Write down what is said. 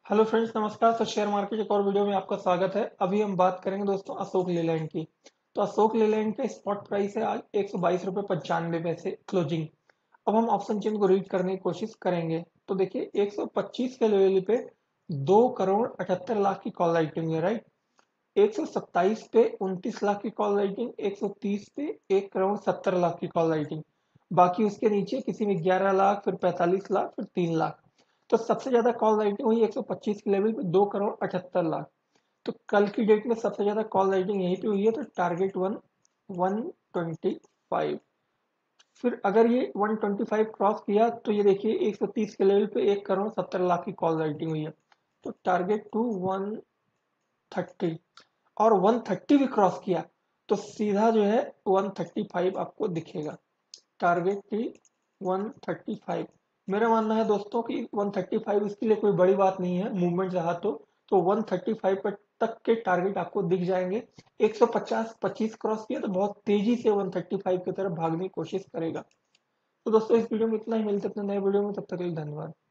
Hello friends, नमस्कार। तो share market एक और वीडियो में आपका स्वागत है। अभी हम बात करेंगे दोस्तों अशोक लेलैंड की। तो अशोक लेलैंड का स्पॉट प्राइस है आज 122 रुपये 95 पैसे क्लोजिंग। अब हम ऑप्शन चेन को रीड करने की कोशिश करेंगे। तो देखिए 125 के लेवल पे 2 करोड़ 78 लाख की कॉल राइटिंग है, राइट। 127 पे 29 लाख की कॉल राइटिंग, 130 पे 1 करोड़ 70 लाख की कॉल राइटिंग। बाकी उसके नीचे किसी में 11 लाख, फिर 45 लाख, फिर 3 लाख। तो सबसे ज्यादा कॉल राइटिंग हुई 125 के लेवल पे 2 करोड़ 78 लाख। तो कल की डेट में सबसे ज्यादा कॉल राइटिंग यहीं पे हुई है। तो टारगेट 125। फिर अगर ये 125 क्रॉस किया तो ये देखिए 130 के लेवल पे 1 करोड़ 70 लाख की कॉल राइटिंग हुई है। तो टारगेट टू 130। और 130 भी क्रॉस किया तो सीधा जो है 135 आपको दिखेगा। टारगेट थी 135। मेरा मानना है दोस्तों कि 135 इसके लिए कोई बड़ी बात नहीं है, मूवमेंट रहा तो 135 पर तक के टारगेट आपको दिख जाएंगे। 150 25 क्रॉस किया तो बहुत तेजी से 135 की तरफ भागने की कोशिश करेगा। तो दोस्तों इस वीडियो में इतना ही। मिलते हैं अपने नए वीडियो में, तब तक के लिए धन्यवाद।